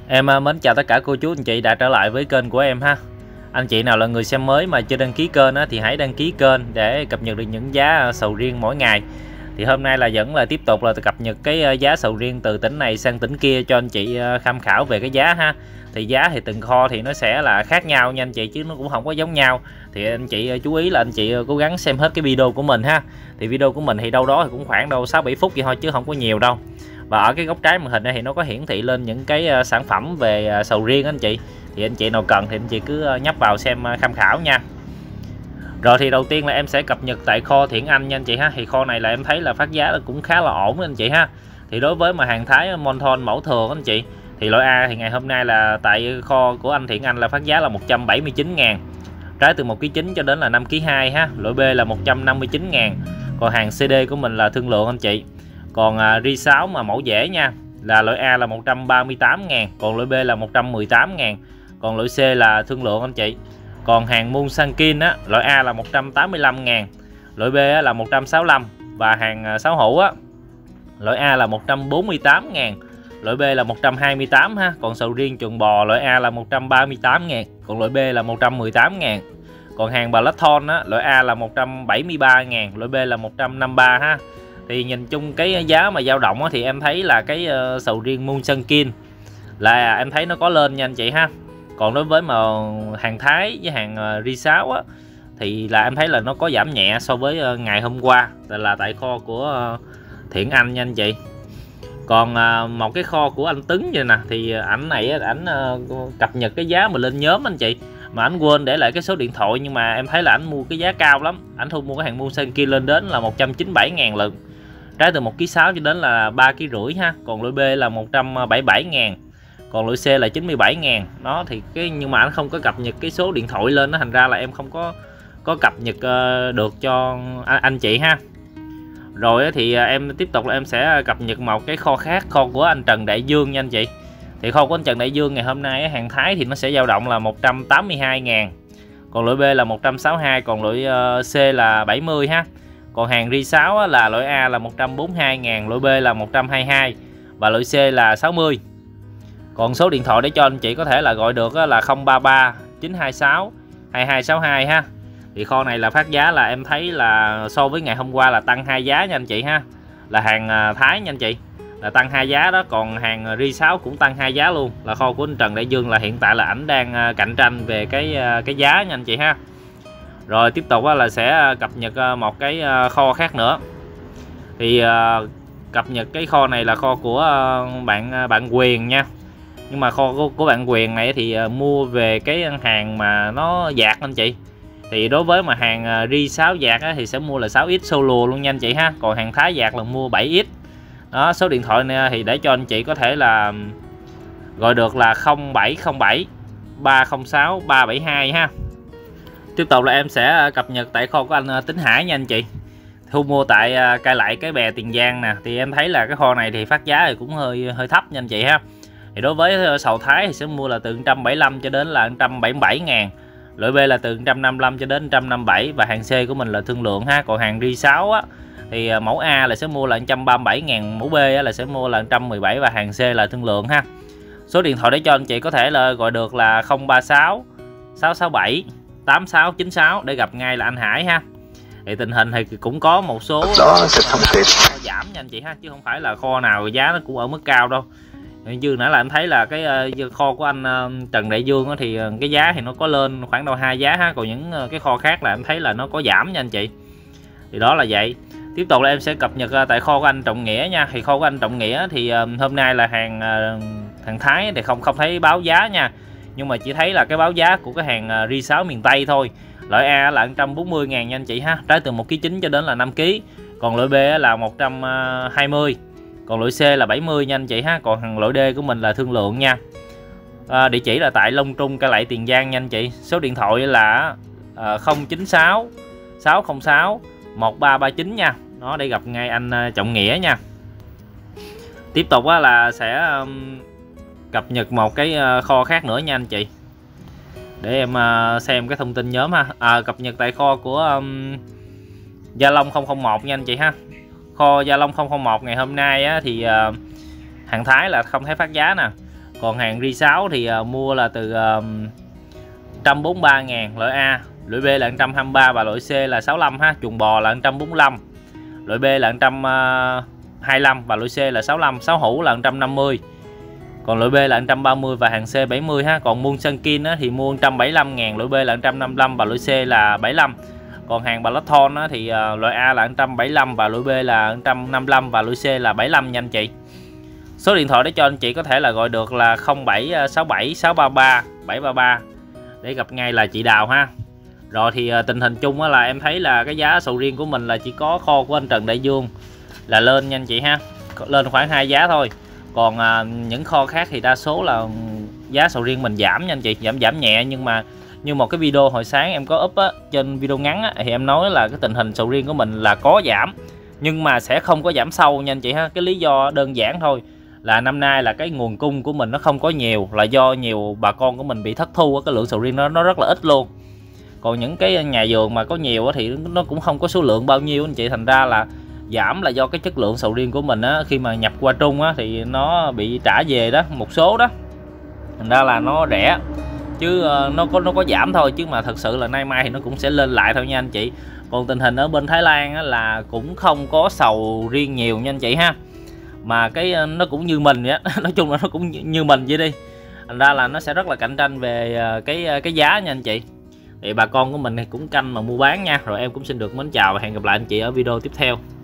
Mến chào tất cả cô chú anh chị đã trở lại với kênh của em ha. Anh chị nào là người xem mới mà chưa đăng ký kênh thì hãy đăng ký kênh để cập nhật được những giá sầu riêng mỗi ngày. Thì hôm nay vẫn là tiếp tục là cập nhật cái giá sầu riêng từ tỉnh này sang tỉnh kia cho anh chị tham khảo về cái giá ha. Thì giá thì từng kho thì nó sẽ là khác nhau nha anh chị, chứ nó cũng không có giống nhau. Thì anh chị chú ý là anh chị cố gắng xem hết cái video của mình ha. Thì video của mình thì đâu đó thì cũng khoảng đâu 6-7 phút vậy thôi chứ không có nhiều đâu. Và ở cái góc trái màn hình này thì nó có hiển thị lên những cái sản phẩm về sầu riêng anh chị. Thì anh chị nào cần thì anh chị cứ nhấp vào xem tham khảo nha. Rồi thì đầu tiên là em sẽ cập nhật tại kho Thiện Anh nha anh chị ha. Thì kho này là em thấy là phát giá cũng khá là ổn anh chị ha. Thì đối với mà hàng Thái Monthon mẫu thường anh chị, thì loại A thì ngày hôm nay là tại kho của anh Thiện Anh là phát giá là 179.000, trái từ 1,9 kg cho đến là 5,2 kg ha. Loại B là 159.000. Còn hàng CD của mình là thương lượng anh chị. Còn ri 6 mà mẫu dễ nha, là loại A là 138.000, còn loại B là 118.000, còn loại C là thương lượng anh chị. Còn hàng Munsankin á, loại A là 185.000, loại B là 165, và hàng 6 hũ á, loại A là 148.000, loại B là 128 ha. Còn sầu riêng chuồng bò loại A là 138.000, còn loại B là 118.000. Còn hàng Blackthorn á, loại A là 173.000, loại B là 153 ha. Thì nhìn chung cái giá mà dao động thì em thấy là cái sầu riêng Munsankin là em thấy nó có lên nha anh chị ha. Còn đối với mà hàng Thái với hàng ri 6 á, thì là em thấy là nó có giảm nhẹ so với ngày hôm qua, là tại kho của Thiện Anh nha anh chị. Còn một cái kho của anh Tấn vậy nè, thì ảnh này ảnh cập nhật cái giá mà lên nhóm anh chị, mà ảnh quên để lại cái số điện thoại, nhưng mà em thấy là ảnh mua cái giá cao lắm. Ảnh thu mua cái hàng Munsankin lên đến là 197.000 lần, trái từ 1,6 kg cho đến là 3,5 kg ha. Còn loại B là 177.000, còn loại C là 97.000 đó. Thì cái nhưng mà anh không có cập nhật cái số điện thoại lên đó, thành ra là em không có cập nhật được cho anh chị ha. Rồi thì em tiếp tục là em sẽ cập nhật một cái kho khác, kho của anh Trần Đại Dương nha anh chị. Thì kho của anh Trần Đại Dương ngày hôm nay hàng Thái thì nó sẽ dao động là 182.000, còn loại B là 162, còn loại C là 70 ha. Còn hàng ri 6 là loại A là 142.000, loại B là 122, và loại C là 60. Còn số điện thoại để cho anh chị có thể là gọi được là 033 926 2262 ha. Thì kho này là phát giá là em thấy là so với ngày hôm qua là tăng 2 giá nha anh chị ha. Là hàng Thái nha anh chị, là tăng 2 giá đó. Còn hàng ri 6 cũng tăng 2 giá luôn. Là kho của anh Trần Đại Dương là hiện tại là ảnh đang cạnh tranh về cái giá nha anh chị ha. Rồi tiếp tục là sẽ cập nhật một cái kho khác nữa. Thì cập nhật cái kho này là kho của bạn Quyền nha. Nhưng mà kho của bạn Quyền này thì mua về cái hàng mà nó dạt anh chị. Thì đối với mà hàng ri 6 dạt thì sẽ mua là 6x solo luôn nha anh chị ha. Còn hàng Thái dạt là mua 7x đó. Số điện thoại này thì để cho anh chị có thể là gọi được là 0707 306 372 ha. Tiếp tục là em sẽ cập nhật tại kho của anh Tính Hải nha anh chị. Thu mua tại Cai Lậy Cái Bè Tiền Giang nè. Thì em thấy là cái kho này thì phát giá thì cũng hơi thấp nha anh chị ha. Thì đối với sầu Thái thì sẽ mua là từ 175 cho đến là 177.000, loại B là từ 155 cho đến 157, và hàng C của mình là thương lượng ha. Còn hàng ri 6 á, thì mẫu A là sẽ mua là 137.000, mẫu B là sẽ mua là 117, và hàng C là thương lượng ha. Số điện thoại để cho anh chị có thể là gọi được là 036 667 8696 để gặp ngay là anh Hải ha. Thì tình hình thì cũng có một số đó giảm nha anh chị ha, chứ không phải là kho nào giá nó cũng ở mức cao đâu. Như nãy là em thấy là cái kho của anh Trần Đại Dương thì cái giá thì nó có lên khoảng đâu 2 giá ha. Còn những cái kho khác là em thấy là nó có giảm nha anh chị. Thì đó là vậy. Tiếp tục là em sẽ cập nhật tại kho của anh Trọng Nghĩa nha. Thì kho của anh Trọng Nghĩa thì hôm nay là hàng Thái thì không thấy báo giá nha, nhưng mà chỉ thấy là cái báo giá của cái hàng ri 6 miền Tây thôi. Loại A là 140.000 nha anh chị ha, trái từ 1,9 kg cho đến là 5 kg. Còn loại B là 120, còn loại C là 70 nha anh chị ha. Còn hàng loại D của mình là thương lượng nha. Địa chỉ là tại Long Trung, Cai Lậy, Tiền Giang nha anh chị. Số điện thoại là 096 606 1339 nha. Nó để gặp ngay anh Trọng Nghĩa nha. Tiếp tục là sẽ cập nhật một cái kho khác nữa nha anh chị, để em xem cái thông tin nhóm ha. Cập nhật tại kho của Gia Long 001 nha anh chị ha. Kho Gia Long 001 ngày hôm nay thì hàng Thái là không thấy phát giá nè. Còn hàng Ri6 thì mua là từ 143.000 loại A, loại B là 123 và loại C là 65 ha. Chuồng bò là 145, loại B là 125 và loại C là 65, 6 hũ là 150. Còn loại B là 130 và hàng C 70 ha. Còn muôn Sunkin thì mua 175.000, loại B là 155 và loại C là 75. Còn hàng Balaton thì loại A là 175 và loại B là 155 và loại C là 75 nha anh chị. Số điện thoại để cho anh chị có thể là gọi được là 0767 633 733 để gặp ngay là chị Đào ha. Rồi thì tình hình chung là em thấy là cái giá sầu riêng của mình là chỉ có kho của anh Trần Đại Dương là lên nha anh chị ha, lên khoảng 2 giá thôi. Còn những kho khác thì đa số là giá sầu riêng mình giảm nha anh chị, giảm nhẹ. Nhưng mà như một cái video hồi sáng em có up trên video ngắn thì em nói là cái tình hình sầu riêng của mình là có giảm nhưng mà sẽ không có giảm sâu nha anh chị ha. Cái lý do đơn giản thôi là năm nay là cái nguồn cung của mình nó không có nhiều, là do nhiều bà con của mình bị thất thu, cái lượng sầu riêng nó rất là ít luôn. Còn những cái nhà vườn mà có nhiều thì nó cũng không có số lượng bao nhiêu anh chị, thành ra là giảm là do cái chất lượng sầu riêng của mình khi mà nhập qua Trung thì nó bị trả về đó một số đó, thành ra là nó rẻ chứ nó có giảm thôi, chứ mà thật sự là nay mai thì nó cũng sẽ lên lại thôi nha anh chị. Còn tình hình ở bên Thái Lan là cũng không có sầu riêng nhiều nha anh chị ha, mà cái nó cũng như mình vậy nói chung là nó cũng như mình vậy đi, thành ra là nó sẽ rất là cạnh tranh về cái giá nha anh chị. Thì bà con của mình thì cũng canh mà mua bán nha. Rồi em cũng xin được mến chào và hẹn gặp lại anh chị ở video tiếp theo.